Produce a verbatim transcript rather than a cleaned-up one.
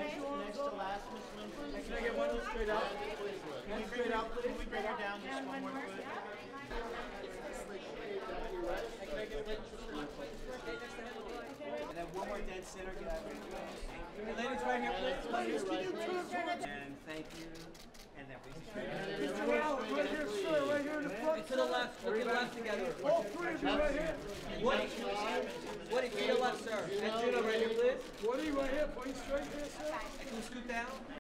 Next, next to last, Miss Lynn. Can I get one straight up? Can we bring her, can we bring her down just one more foot? And then one more dead center. Get out. And ladies, right here, please. Ladies, can you turn? And thank you. And then please. Mister Allen, right here, sir, right here in the front. And to the left. Look to the left together. All three of you right here. Woody, Woody, to the left, sir. And Gino, right here, please. Woody, right here, point straight here, sir. And can you scoot down?